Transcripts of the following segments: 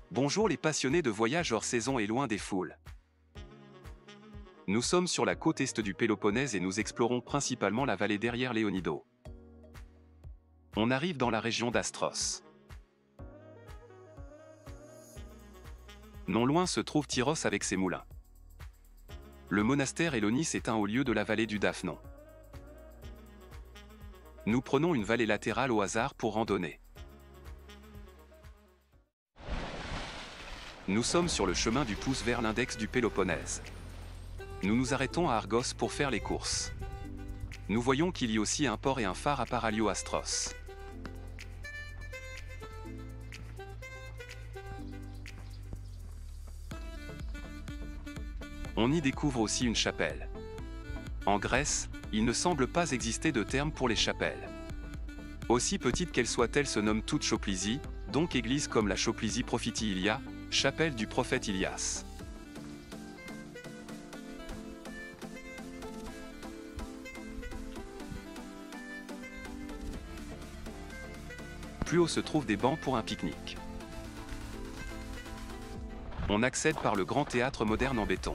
Bonjour les passionnés de voyage hors saison et loin des foules. Nous sommes sur la côte est du Péloponnèse et nous explorons principalement la vallée derrière Léonido. On arrive dans la région d'Astros. Non loin se trouve Tyros avec ses moulins. Le monastère Hélonis est un haut lieu de la vallée du Daphnon. Nous prenons une vallée latérale au hasard pour randonner. Nous sommes sur le chemin du pouce vers l'index du Péloponnèse. Nous nous arrêtons à Argos pour faire les courses. Nous voyons qu'il y a aussi un port et un phare à Paralio-Astros. On y découvre aussi une chapelle. En Grèce, il ne semble pas exister de terme pour les chapelles. Aussi petite qu'elle soit, elle se nomme toute Choplysie, donc église comme la Choplysie Prophétie Ilia, chapelle du prophète Ilias. Plus haut se trouvent des bancs pour un pique-nique. On accède par le grand théâtre moderne en béton.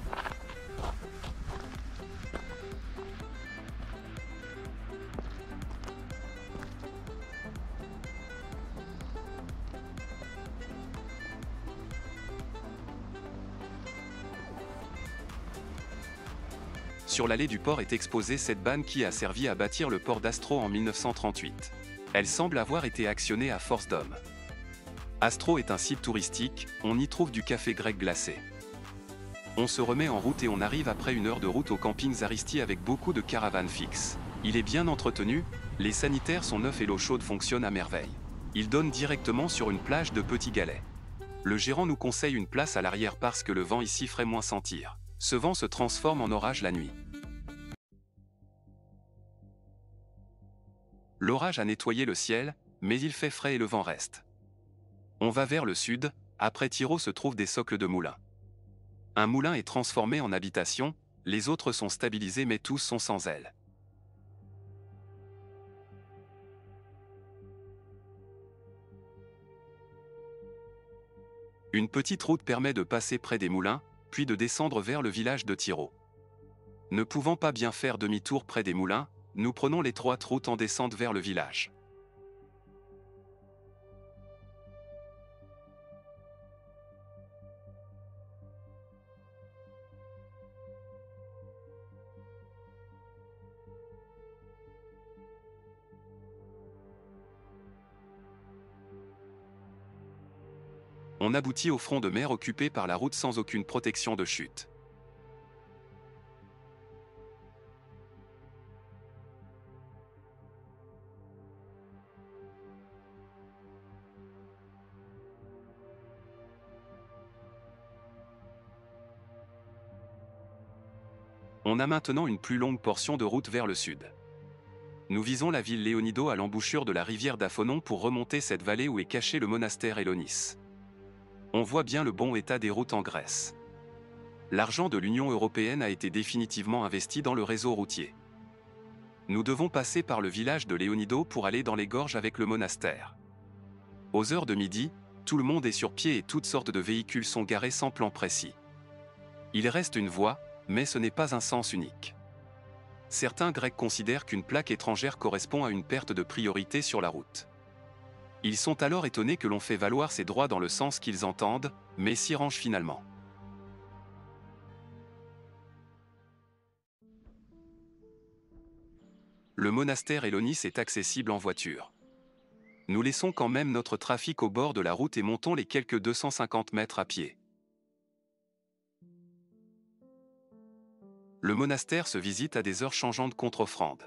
Sur l'allée du port est exposée cette banne qui a servi à bâtir le port d'Astro en 1938. Elle semble avoir été actionnée à force d'hommes. Astro est un site touristique, on y trouve du café grec glacé. On se remet en route et on arrive après une heure de route au camping Zaristi avec beaucoup de caravanes fixes. Il est bien entretenu, les sanitaires sont neufs et l'eau chaude fonctionne à merveille. Il donne directement sur une plage de petits galets. Le gérant nous conseille une place à l'arrière parce que le vent ici ferait moins sentir. Ce vent se transforme en orage la nuit. L'orage a nettoyé le ciel, mais il fait frais et le vent reste. On va vers le sud, après Tyros se trouvent des socles de moulins. Un moulin est transformé en habitation, les autres sont stabilisés mais tous sont sans ailes. Une petite route permet de passer près des moulins, puis de descendre vers le village de Tyros. Ne pouvant pas bien faire demi-tour près des moulins, nous prenons l'étroite route en descente vers le village. On aboutit au front de mer occupé par la route sans aucune protection de chute. On a maintenant une plus longue portion de route vers le sud. Nous visons la ville Léonido à l'embouchure de la rivière d'Aphonon pour remonter cette vallée où est caché le monastère Hélonis. On voit bien le bon état des routes en Grèce. L'argent de l'Union européenne a été définitivement investi dans le réseau routier. Nous devons passer par le village de Léonido pour aller dans les gorges avec le monastère. Aux heures de midi, tout le monde est sur pied et toutes sortes de véhicules sont garés sans plan précis. Il reste une voie, mais ce n'est pas un sens unique. Certains Grecs considèrent qu'une plaque étrangère correspond à une perte de priorité sur la route. Ils sont alors étonnés que l'on fait valoir ces droits dans le sens qu'ils entendent, mais s'y rangent finalement. Le monastère Hélonis est accessible en voiture. Nous laissons quand même notre trafic au bord de la route et montons les quelques 250 mètres à pied. Le monastère se visite à des heures changeantes contre offrande.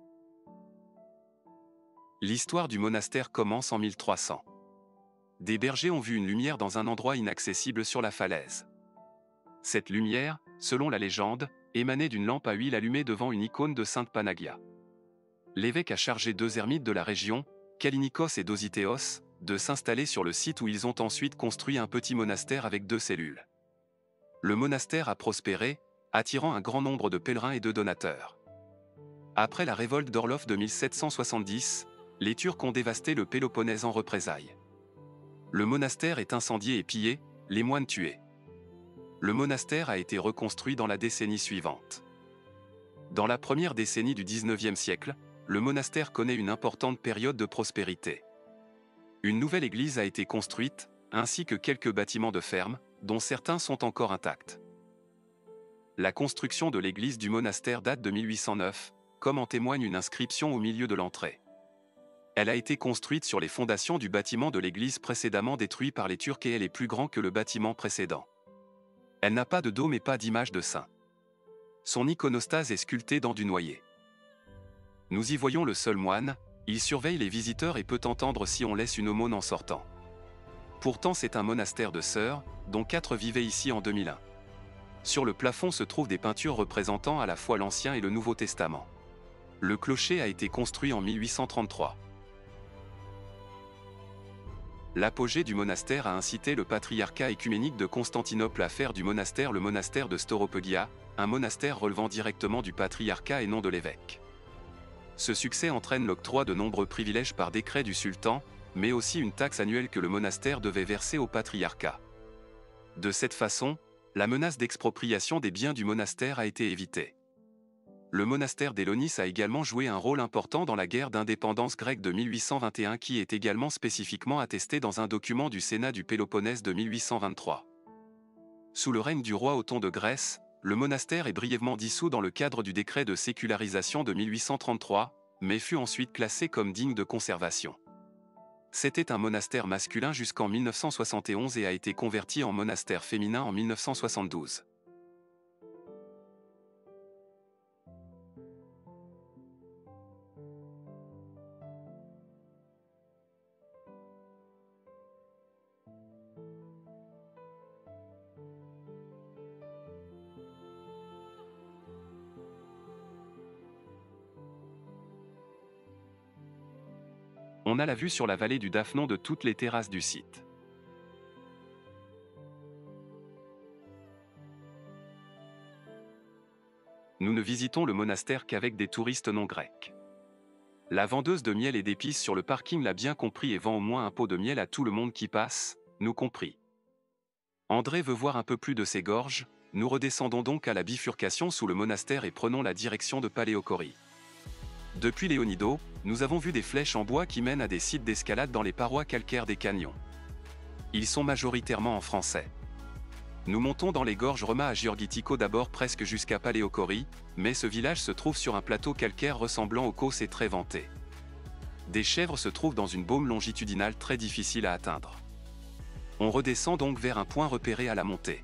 L'histoire du monastère commence en 1300. Des bergers ont vu une lumière dans un endroit inaccessible sur la falaise. Cette lumière, selon la légende, émanait d'une lampe à huile allumée devant une icône de Sainte Panagia. L'évêque a chargé deux ermites de la région, Kallinikos et Dosithéos, de s'installer sur le site où ils ont ensuite construit un petit monastère avec 2 cellules. Le monastère a prospéré, attirant un grand nombre de pèlerins et de donateurs. Après la révolte d'Orlov de 1770, les Turcs ont dévasté le Péloponnèse en représailles. Le monastère est incendié et pillé, les moines tués. Le monastère a été reconstruit dans la décennie suivante. Dans la première décennie du XIXe siècle, le monastère connaît une importante période de prospérité. Une nouvelle église a été construite, ainsi que quelques bâtiments de ferme, dont certains sont encore intacts. La construction de l'église du monastère date de 1809, comme en témoigne une inscription au milieu de l'entrée. Elle a été construite sur les fondations du bâtiment de l'église précédemment détruit par les Turcs et elle est plus grand que le bâtiment précédent. Elle n'a pas de dôme et pas d'image de saint. Son iconostase est sculptée dans du noyer. Nous y voyons le seul moine, il surveille les visiteurs et peut entendre si on laisse une aumône en sortant. Pourtant c'est un monastère de sœurs, dont 4 vivaient ici en 2001. Sur le plafond se trouvent des peintures représentant à la fois l'Ancien et le Nouveau Testament. Le clocher a été construit en 1833. L'apogée du monastère a incité le patriarcat œcuménique de Constantinople à faire du monastère le monastère de Storopegia, un monastère relevant directement du patriarcat et non de l'évêque. Ce succès entraîne l'octroi de nombreux privilèges par décret du sultan, mais aussi une taxe annuelle que le monastère devait verser au patriarcat. De cette façon, la menace d'expropriation des biens du monastère a été évitée. Le monastère d'Élonis a également joué un rôle important dans la guerre d'indépendance grecque de 1821 qui est également spécifiquement attesté dans un document du Sénat du Péloponnèse de 1823. Sous le règne du roi Othon de Grèce, le monastère est brièvement dissous dans le cadre du décret de sécularisation de 1833, mais fut ensuite classé comme digne de conservation. C'était un monastère masculin jusqu'en 1971 et a été converti en monastère féminin en 1972. On a la vue sur la vallée du Daphnon de toutes les terrasses du site. Nous ne visitons le monastère qu'avec des touristes non grecs. La vendeuse de miel et d'épices sur le parking l'a bien compris et vend au moins un pot de miel à tout le monde qui passe, nous compris. André veut voir un peu plus de ses gorges, nous redescendons donc à la bifurcation sous le monastère et prenons la direction de Paléochorie. Depuis Léonido, nous avons vu des flèches en bois qui mènent à des sites d'escalade dans les parois calcaires des canyons. Ils sont majoritairement en français. Nous montons dans les gorges Roma à Giorgitico d'abord presque jusqu'à Paléochorie, mais ce village se trouve sur un plateau calcaire ressemblant au Causse et très vanté. Des chèvres se trouvent dans une baume longitudinale très difficile à atteindre. On redescend donc vers un point repéré à la montée.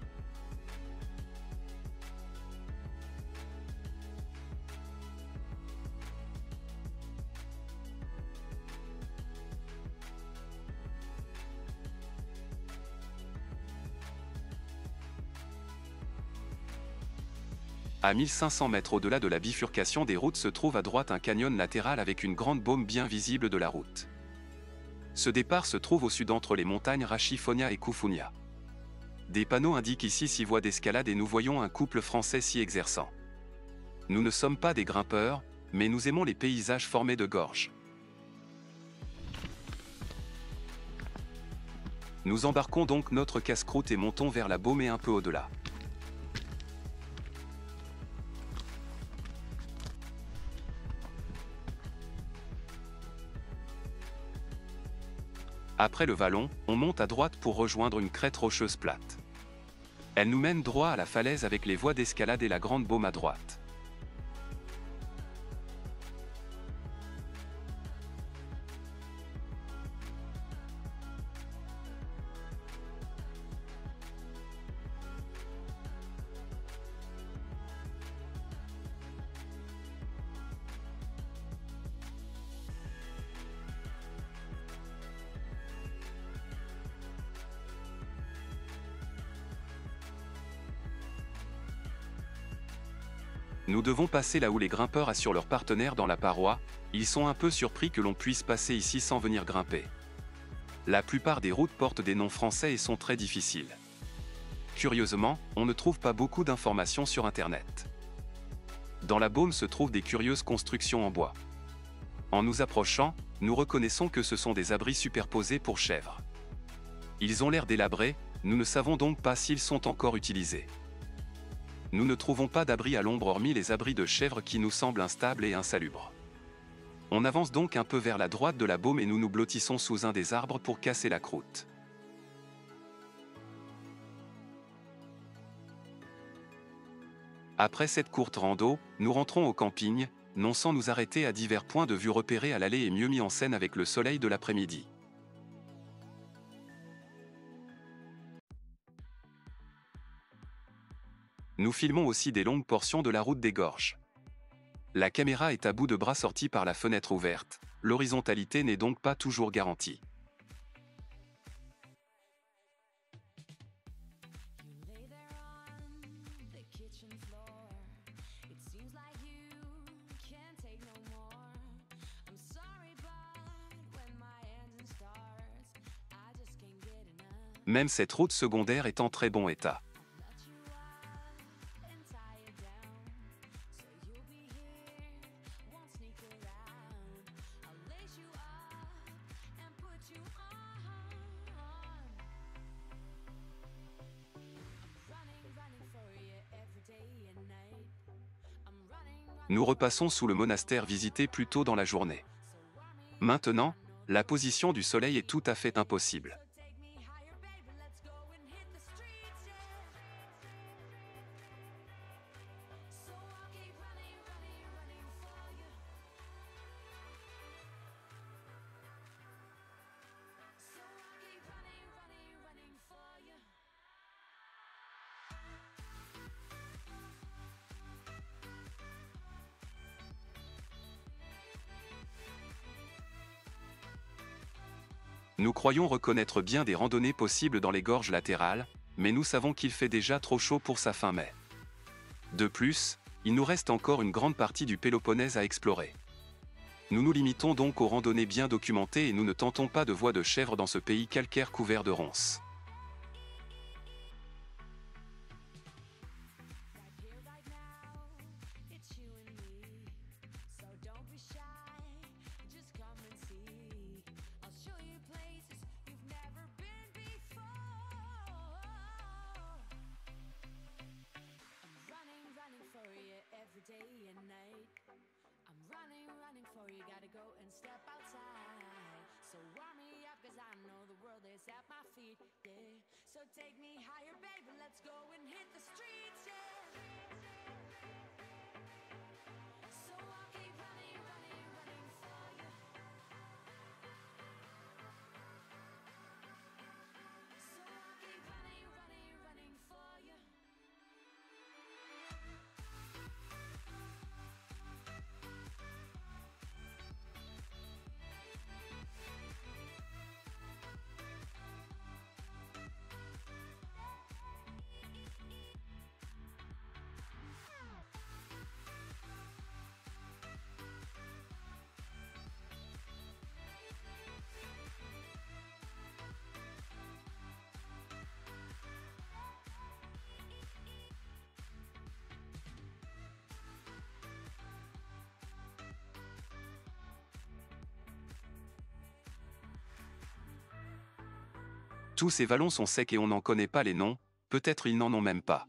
À 1500 mètres au-delà de la bifurcation des routes se trouve à droite un canyon latéral avec une grande baume bien visible de la route. Ce départ se trouve au sud entre les montagnes Rachifonia et Koufunia. Des panneaux indiquent ici 6 voies d'escalade et nous voyons un couple français s'y exerçant. Nous ne sommes pas des grimpeurs, mais nous aimons les paysages formés de gorges. Nous embarquons donc notre casse-croûte et montons vers la baume et un peu au-delà. Après le vallon, on monte à droite pour rejoindre une crête rocheuse plate. Elle nous mène droit à la falaise avec les voies d'escalade et la grande baume à droite. Nous devons passer là où les grimpeurs assurent leurs partenaires dans la paroi, ils sont un peu surpris que l'on puisse passer ici sans venir grimper. La plupart des routes portent des noms français et sont très difficiles. Curieusement, on ne trouve pas beaucoup d'informations sur Internet. Dans la baume se trouvent des curieuses constructions en bois. En nous approchant, nous reconnaissons que ce sont des abris superposés pour chèvres. Ils ont l'air délabrés, nous ne savons donc pas s'ils sont encore utilisés. Nous ne trouvons pas d'abri à l'ombre hormis les abris de chèvres qui nous semblent instables et insalubres. On avance donc un peu vers la droite de la baume et nous nous blottissons sous un des arbres pour casser la croûte. Après cette courte rando, nous rentrons au camping, non sans nous arrêter à divers points de vue repérés à l'allée et mieux mis en scène avec le soleil de l'après-midi. Nous filmons aussi des longues portions de la route des gorges. La caméra est à bout de bras sortie par la fenêtre ouverte, l'horizontalité n'est donc pas toujours garantie. Même cette route secondaire est en très bon état. Nous repassons sous le monastère visité plus tôt dans la journée. Maintenant, la position du soleil est tout à fait impossible. Nous croyons reconnaître bien des randonnées possibles dans les gorges latérales, mais nous savons qu'il fait déjà trop chaud pour sa fin mai. De plus, il nous reste encore une grande partie du Péloponnèse à explorer. Nous nous limitons donc aux randonnées bien documentées et nous ne tentons pas de voies de chèvre dans ce pays calcaire couvert de ronces. Take me higher, baby, let's go and hit the streets, yeah. So I'll keep running, running, running for you. So I'll keep running, running, running for you. Tous ces vallons sont secs et on n'en connaît pas les noms, peut-être ils n'en ont même pas.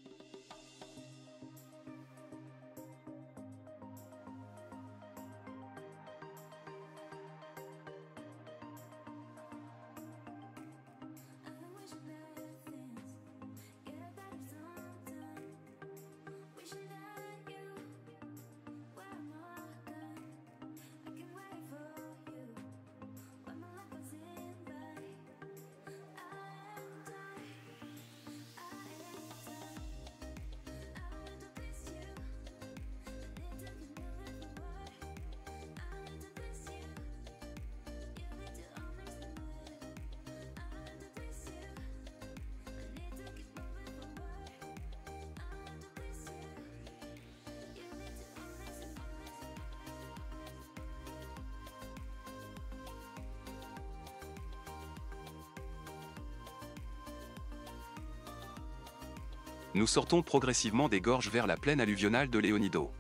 Nous sortons progressivement des gorges vers la plaine alluvionale de Léonido.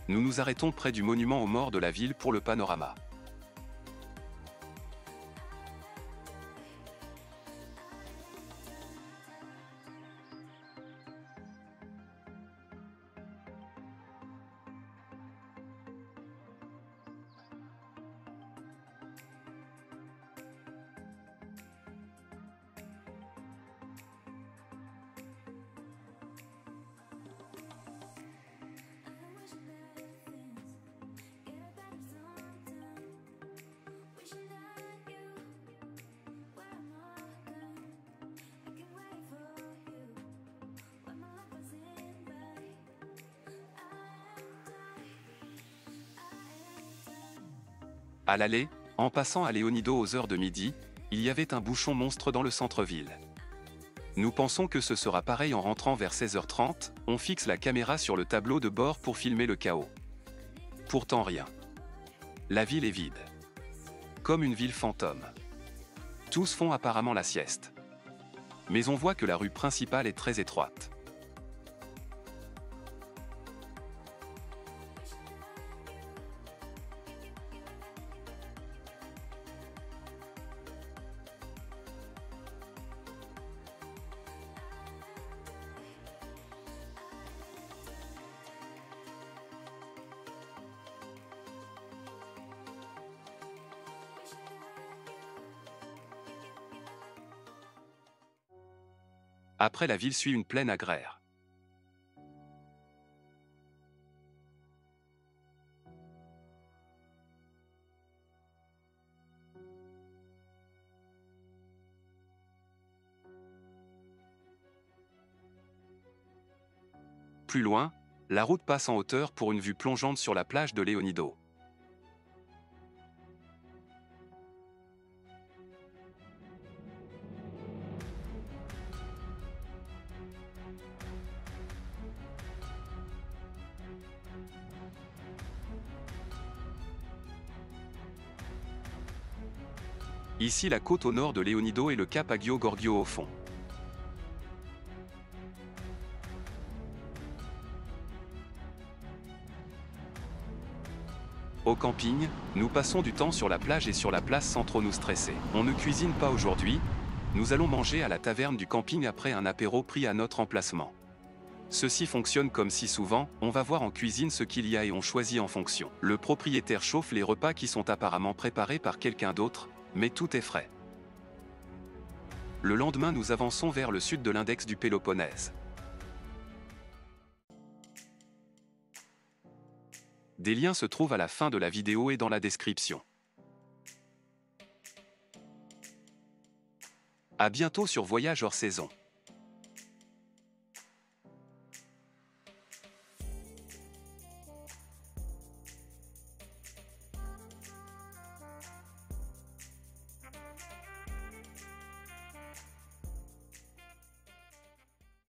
Nous nous arrêtons près du monument aux morts de la ville pour le panorama. À l'aller, en passant à Léonido aux heures de midi, il y avait un bouchon monstre dans le centre-ville. Nous pensons que ce sera pareil en rentrant vers 16h30, on fixe la caméra sur le tableau de bord pour filmer le chaos. Pourtant rien. La ville est vide. Comme une ville fantôme. Tous font apparemment la sieste. Mais on voit que la rue principale est très étroite. Après la ville suit une plaine agraire. Plus loin, la route passe en hauteur pour une vue plongeante sur la plage de Léonido. Ici la côte au nord de Léonido et le cap Agio Gorgio au fond. Au camping, nous passons du temps sur la plage et sur la place sans trop nous stresser. On ne cuisine pas aujourd'hui, nous allons manger à la taverne du camping après un apéro pris à notre emplacement. Ceci fonctionne comme si souvent, on va voir en cuisine ce qu'il y a et on choisit en fonction. Le propriétaire chauffe les repas qui sont apparemment préparés par quelqu'un d'autre, mais tout est frais. Le lendemain nous avançons vers le sud de l'index du Péloponnèse. Des liens se trouvent à la fin de la vidéo et dans la description. À bientôt sur Voyage hors saison.